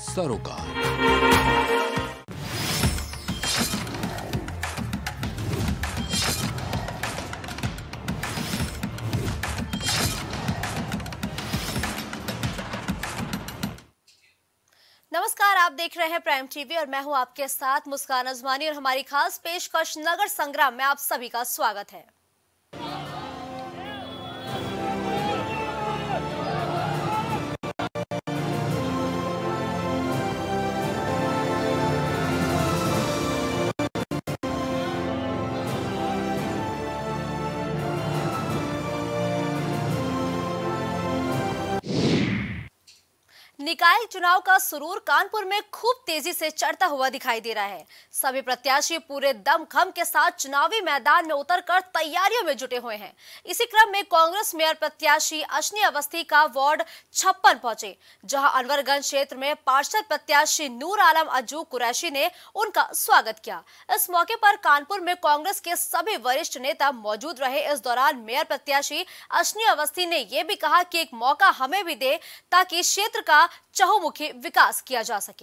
सरोकार। नमस्कार, आप देख रहे हैं प्राइम टीवी और मैं हूं आपके साथ मुस्कान अजमानी और हमारी खास पेशकश नगर संग्राम में आप सभी का स्वागत है। निकाय चुनाव का सुरूर कानपुर में खूब तेजी से चढ़ता हुआ दिखाई दे रहा है। सभी प्रत्याशी पूरे दमखम के साथ चुनावी मैदान में उतरकर तैयारियों में जुटे हुए हैं। इसी क्रम में कांग्रेस मेयर प्रत्याशी अशनी अवस्थी का वार्ड 56 पहुंचे, जहां अनवरगंज क्षेत्र में पार्षद प्रत्याशी नूर आलम अज्जू कुरैशी ने उनका स्वागत किया। इस मौके पर कानपुर में कांग्रेस के सभी वरिष्ठ नेता मौजूद रहे। इस दौरान मेयर प्रत्याशी अशनी अवस्थी ने यह भी कहा कि एक मौका हमें भी दे ताकि क्षेत्र का चहुमुखी विकास किया जा सके।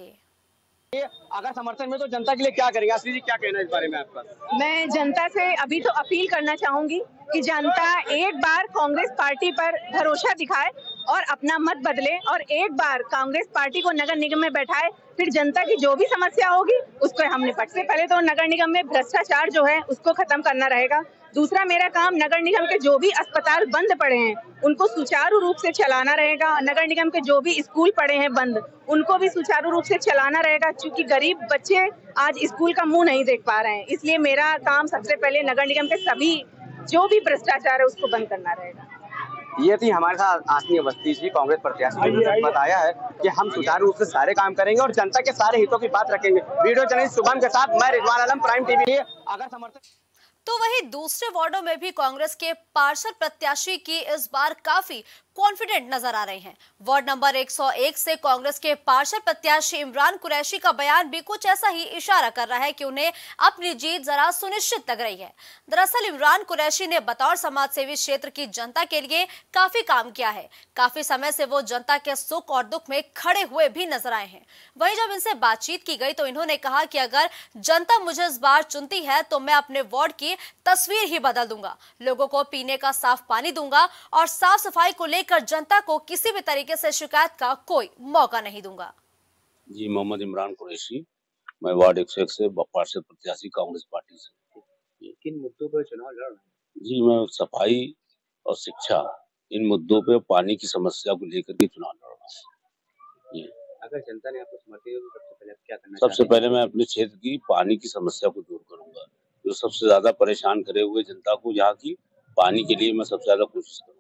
अगर समर्थन में तो जनता के लिए क्या करेंगे? आश्री जी, क्या कहना है इस बारे में आपका? मैं जनता से अभी तो अपील करना चाहूंगी कि जनता एक बार कांग्रेस पार्टी पर भरोसा दिखाए और अपना मत बदले और एक बार कांग्रेस पार्टी को नगर निगम में बैठाए। फिर जनता की जो भी समस्या होगी उसको हम निपट से पहले तो नगर निगम में भ्रष्टाचार जो है उसको खत्म करना रहेगा। दूसरा मेरा काम नगर निगम के जो भी अस्पताल बंद पड़े हैं उनको सुचारू रूप से चलाना रहेगा। नगर निगम के जो भी स्कूल पड़े हैं बंद उनको भी सुचारू रूप से चलाना रहेगा, क्योंकि गरीब बच्चे आज स्कूल का मुंह नहीं देख पा रहे हैं। इसलिए मेरा काम सबसे पहले नगर निगम के सभी जो भी भ्रष्टाचार है उसको बंद करना रहेगा। ये थी हमारे साथ अशनी अवस्थी जी, कांग्रेस प्रत्याशी ने बताया है कि हम सुचारू रूप से सारे काम करेंगे और जनता के सारे हितों की बात रखेंगे। वीडियो जर्नलिस्ट शुभम के साथ मैं रिजवान आलम, प्राइम टीवी। अगर समर्थन तो वहीं दूसरे वार्डों में भी कांग्रेस के पार्षद प्रत्याशी की इस बार काफी कॉन्फिडेंट नजर आ रहे हैं। वार्ड नंबर 101 से कांग्रेस के पार्षद प्रत्याशी इमरान कुरैशी का बयान भी कुछ ऐसा ही इशारा कर रहा है कि उन्हें अपनी जीत जरा सुनिश्चित लग रही है। दरअसल इमरान कुरैशी ने बतौर समाजसेवी क्षेत्र की जनता के लिए काफी काम किया है। काफी समय से वो जनता के सुख और दुख में खड़े हुए भी नजर आए हैं। वहीं जब इनसे बातचीत की गई तो इन्होंने कहा कि अगर जनता मुझे इस बार चुनती है तो मैं अपने वार्ड की तस्वीर ही बदल दूंगा, लोगों को पीने का साफ पानी दूंगा और साफ सफाई को लेकर जनता को किसी भी तरीके से शिकायत का कोई मौका नहीं दूंगा। जी, मोहम्मद इमरान कुरैशी, मैं वार्ड 101 से पार्षद प्रत्याशी कांग्रेस पार्टी से। किन मुद्दों पर चुनाव लड़ रहे हैं? जी, मैं सफाई और शिक्षा, इन मुद्दों पे, पानी की समस्या को लेकर के चुनाव लड़ रहा हूँ। अगर जनता ने आपको समर्थन दिया तो सबसे पहले आप क्या करना सबसे पहले मैं अपने क्षेत्र की पानी की समस्या को दूर करूंगा। जो सबसे ज्यादा परेशान करे हुए जनता को यहाँ की पानी के लिए मैं सबसे ज्यादा कोशिश करूंगा।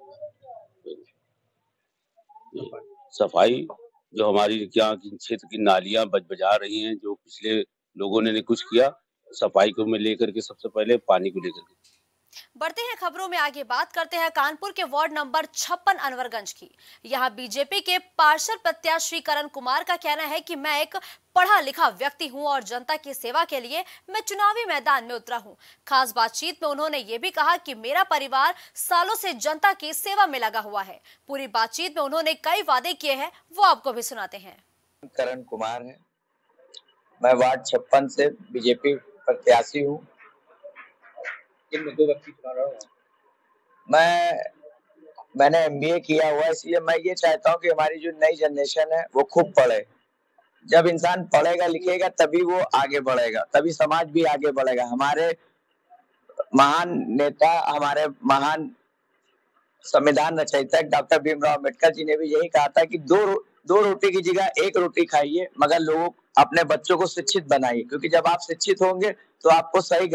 सफाई, जो हमारी क्या क्षेत्र की नालियां बजा रही हैं, जो पिछले लोगों ने कुछ किया, सफाई को मैं लेकर के सबसे पहले पानी को लेकर के। बढ़ते हैं खबरों में आगे, बात करते हैं कानपुर के वार्ड नंबर 56 अनवरगंज की। यहां बीजेपी के पार्षद प्रत्याशी करण कुमार का कहना है कि मैं एक पढ़ा लिखा व्यक्ति हूं और जनता की सेवा के लिए मैं चुनावी मैदान में उतरा हूं। खास बातचीत में उन्होंने ये भी कहा कि मेरा परिवार सालों से जनता की सेवा में लगा हुआ है। पूरी बातचीत में उन्होंने कई वादे किए हैं, वो आपको भी सुनाते हैं। करण कुमार है, मैं वार्ड 56 से बीजेपी प्रत्याशी हूँ। किन मुद्दों पर चुनाव लड़ रहे हैं? मैंने MBA किया हुआ, इसलिए मैं ये चाहता हूँ कि हमारी जो नई जनरेशन है वो खूब पढ़े। जब इंसान पढ़ेगा लिखेगा तभी वो आगे बढ़ेगा, तभी समाज भी आगे बढ़ेगा। हमारे महान नेता, हमारे महान संविधान रचयिता डॉक्टर भीमराव अम्बेडकर जी ने भी यही कहा था कि दो रोटी की जगह एक रोटी खाइए, मगर लोगों अपने बच्चों को शिक्षित बनाइए, क्योंकि जब आप शिक्षित होंगे तो आपको सही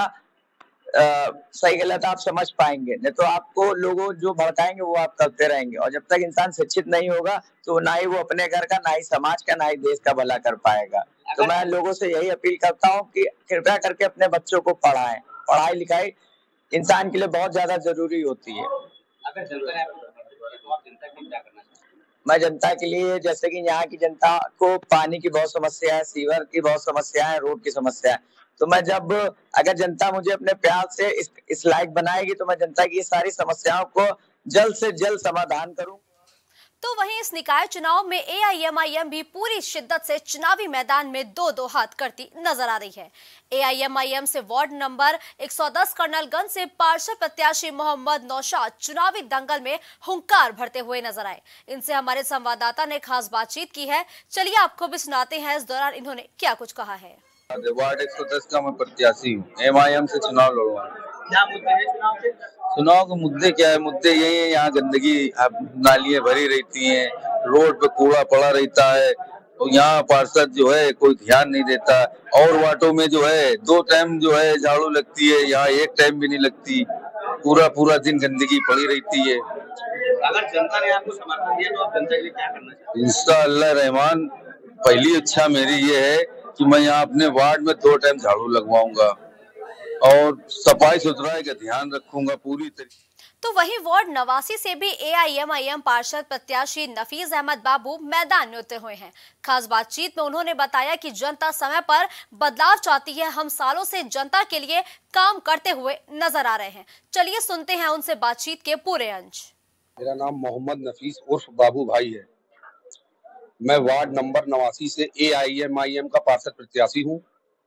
गलत आप समझ पाएंगे। नहीं तो आपको लोगों जो भड़काएंगे वो आप करते रहेंगे, और जब तक इंसान शिक्षित नहीं होगा तो ना ही वो अपने घर का, ना ही समाज का, ना ही देश का भला कर पाएगा। तो मैं लोगों से यही अपील करता हूँ कि कृपया करके अपने बच्चों को पढ़ाएं। पढ़ाई लिखाई इंसान के लिए बहुत ज्यादा जरूरी होती है। अगर जनता ने आपको तो आप जनता के लिए क्या करना चाहते हैं? मैं जनता के लिए, जैसे कि यहाँ की जनता को पानी की बहुत समस्या है, सीवर की बहुत समस्या है, रोड की समस्या है, तो मैं अगर जनता मुझे अपने प्यार से इस लायक बनाएगी तो मैं जनता की ये सारी समस्याओं को जल्द से जल्द समाधान करूं। तो वहीं इस निकाय चुनाव में एआईएमआईएम भी पूरी शिद्दत से चुनावी मैदान में दो हाथ करती नजर आ रही है। एआईएमआईएम से वार्ड नंबर 110 कर्नलगंज से पार्षद प्रत्याशी मोहम्मद नौशाद चुनावी दंगल में हुंकार भरते हुए नजर आए। इनसे हमारे संवाददाता ने खास बातचीत की है, चलिए आपको भी सुनाते हैं इस दौरान इन्होंने क्या कुछ कहा है। वार्ड 110 का मैं प्रत्याशी हूँ, एमआईएम से चुनाव लड़वा। क्या मुद्दे हैं चुनाव के मुद्दे क्या है? मुद्दे यही है, यहाँ गंदगी नालियाँ भरी रहती हैं, रोड पे कूड़ा पड़ा रहता है और यहाँ पार्षद जो है कोई ध्यान नहीं देता। और वार्डों में जो है 2 टाइम जो है झाड़ू लगती है, यहाँ 1 टाइम भी नहीं लगती। पूरा दिन गंदगी पड़ी रहती है। अगर जनता ने आपको समर्थन दिया तो आप जनता के लिए क्या करना चाहते हैं? इंशाअल्लाह रहमान, पहली इच्छा मेरी ये है कि मैं यहाँ अपने वार्ड में 2 टाइम झाड़ू लगवाऊंगा और सफाई सुथराई का ध्यान रखूंगा पूरी तरीके। तो वहीं वार्ड 89 से भी एआईएमआईएम पार्षद प्रत्याशी नफीज अहमद बाबू मैदान में उतरे हुए हैं। खास बातचीत में उन्होंने बताया कि जनता समय पर बदलाव चाहती है, हम सालों से जनता के लिए काम करते हुए नजर आ रहे हैं। चलिए सुनते हैं उनसे बातचीत के पूरे अंश। मेरा नाम मोहम्मद नफीस उर्फ बाबू भाई है। मैं वार्ड नंबर 89 से एआईएमआईएम का पार्षद प्रत्याशी हूँ।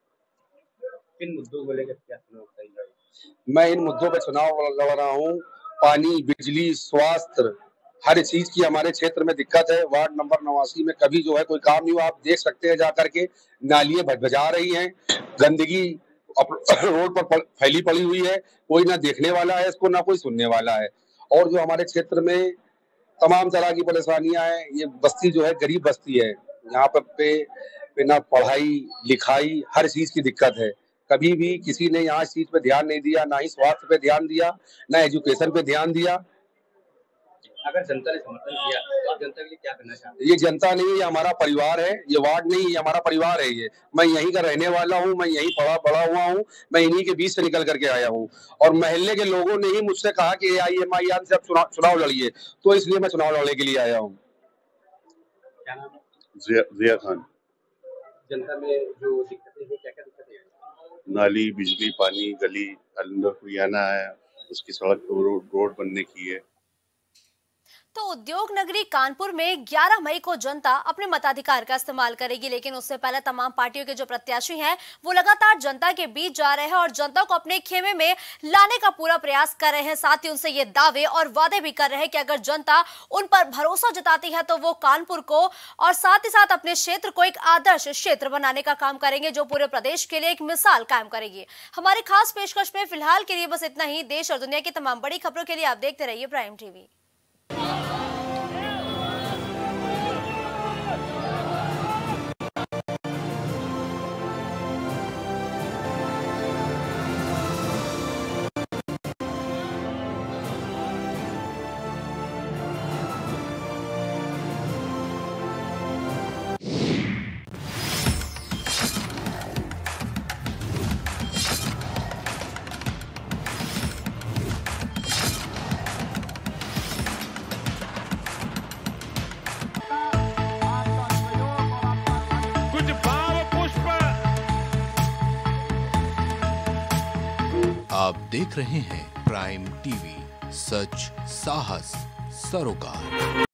इन मुद्दों को लेकर क्या चुनाव करेंगे? मैं इन मुद्दों पर चुनाव लड़ रहा हूँ। पानी, बिजली, स्वास्थ्य, हर चीज की हमारे क्षेत्र में दिक्कत है। वार्ड नंबर 89 में कभी जो है कोई काम नहीं हुआ। आप देख सकते हैं जाकर के, नालियां भजभजा रही हैं, गंदगी रोड पर फैली पड़ी हुई है। कोई ना देखने वाला है इसको, ना कोई सुनने वाला है। और जो हमारे क्षेत्र में तमाम तरह की परेशानियां हैं, ये बस्ती जो है गरीब बस्ती है। यहाँ पे ना पढ़ाई लिखाई हर चीज की दिक्कत है। कभी भी किसी ने यहाँ इस चीज पे ध्यान नहीं दिया, ना ही स्वास्थ्य पे ध्यान दिया, ना एजुकेशन पे ध्यान दिया। अगर जनता ने समर्थन किया तो आप जनता के लिए क्या करना चाहते हैं? ये जनता नहीं, ये हमारा परिवार है। ये वार्ड नहीं, ये हमारा परिवार है। ये मैं यहीं का रहने वाला हूँ, मैं यहीं बड़ा हुआ हूँ, मैं इन्हीं के बीच से निकल करके आया हूँ। और मोहल्ले के लोगों ने ही मुझसे कहा कि एआईएमआईएम से आप चुनाव लड़िए, तो इसलिए मैं चुनाव लड़ने के लिए आया हूँ। क्या नाम है? जिया खान। जनता में जो दिक्कतें हैं, क्या क्या दिक्कतें हैं? नाली, बिजली, पानी, गली अंदर कुरियाना है, उसकी सड़क रोड बनने की है। तो उद्योग नगरी कानपुर में 11 मई को जनता अपने मताधिकार का इस्तेमाल करेगी, लेकिन उससे पहले तमाम पार्टियों के जो प्रत्याशी हैं वो लगातार जनता के बीच जा रहे हैं और जनता को अपने खेमे में लाने का पूरा प्रयास कर रहे हैं। साथ ही उनसे ये दावे और वादे भी कर रहे हैं कि अगर जनता उन पर भरोसा जताती है तो वो कानपुर को और साथ ही साथ अपने क्षेत्र को एक आदर्श क्षेत्र बनाने का काम करेंगे, जो पूरे प्रदेश के लिए एक मिसाल कायम करेगी। हमारे खास पेशकश में फिलहाल के लिए बस इतना ही। देश और दुनिया की तमाम बड़ी खबरों के लिए आप देखते रहिए प्राइम टीवी। आप देख रहे हैं प्राइम टीवी, सच साहस सरोकार।